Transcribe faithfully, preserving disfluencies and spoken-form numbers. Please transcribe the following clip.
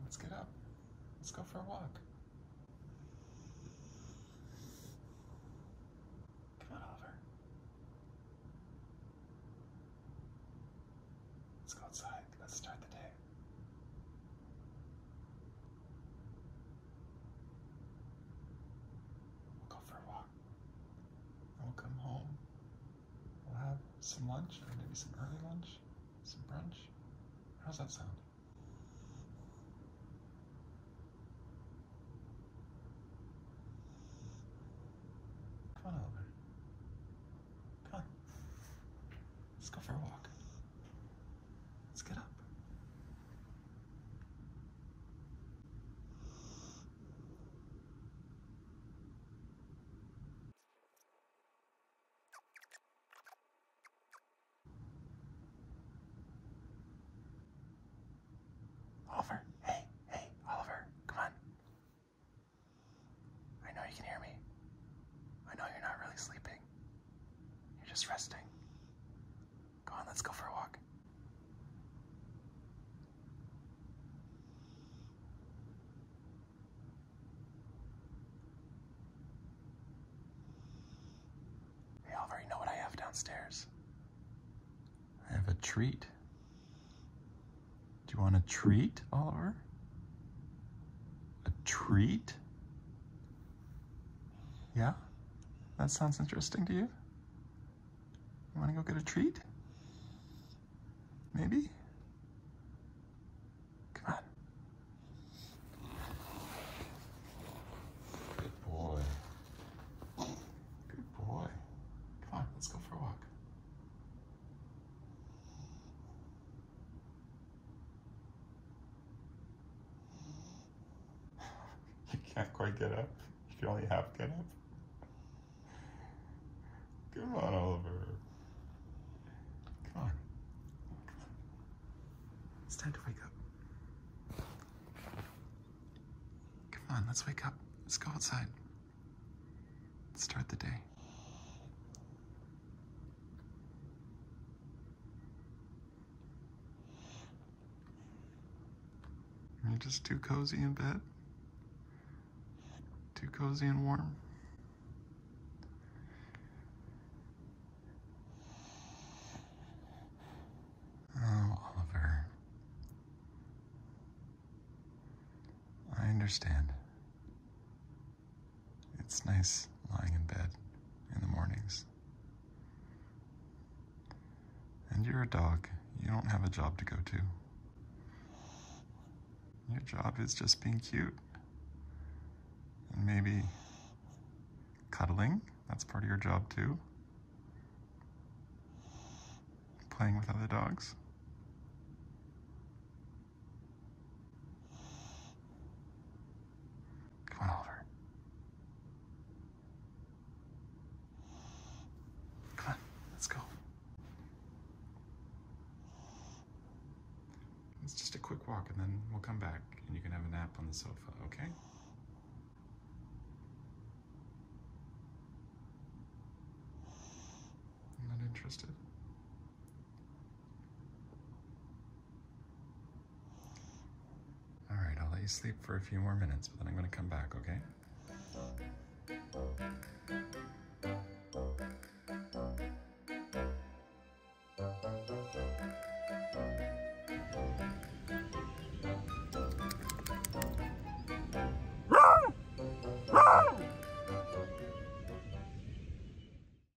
let's get up. Let's go for a walk. Come on, Oliver. Let's go outside. Let's start the day. We'll go for a walk. And we'll come home. We'll have some lunch, or maybe some early lunch, some brunch. How's that sound? Come on, Oliver. Come on. Let's go for a walk. Let's get up. Oliver, hey, hey, Oliver, come on. I know you can hear me. I know you're not really sleeping. You're just resting. Go on, let's go for a walk. Hey, Oliver, you know what I have downstairs? I have a treat. Do you want a treat, Oliver? A treat? Yeah? That sounds interesting to you? You want to go get a treat? Maybe? Come on. Good boy. Good boy. Come on, let's go for a walk. You can't quite get up. You can only half get up. Come on, Oliver. Come on. Come on. It's time to wake up. Come on, let's wake up. Let's go outside. Let's start the day. You're just too cozy in bed? Too cozy and warm? Oh, Oliver. I understand. It's nice lying in bed in the mornings. And you're a dog. You don't have a job to go to. Your job is just being cute. And maybe cuddling. That's part of your job too. Playing with other dogs. Come on, Oliver. Come on, let's go. It's just a quick walk and then we'll come back and you can have a nap on the sofa, okay? I'm not interested. All right, I'll let you sleep for a few more minutes, but then I'm gonna come back, okay?